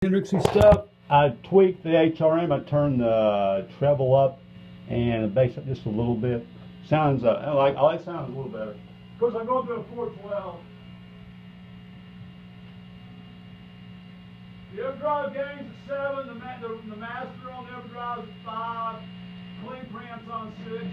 Hendrixy stuff. I tweaked the HRM. I turned the treble up and the bass up just a little bit. Sounds I like sounds a little better. Of course, I go to a 412. The overdrive gain's at 7. The master on the overdrive is 5. Clean preamps on 6.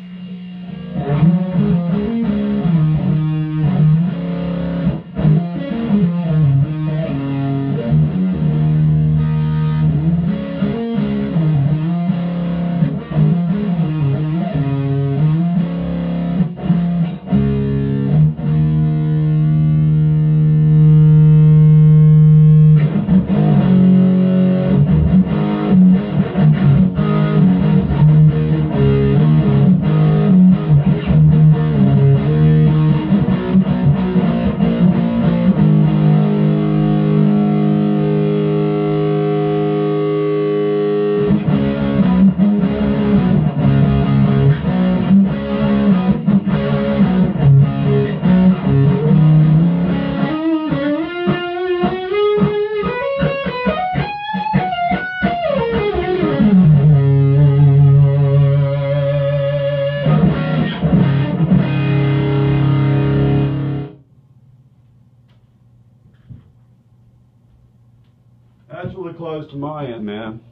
That's really close to my end, man.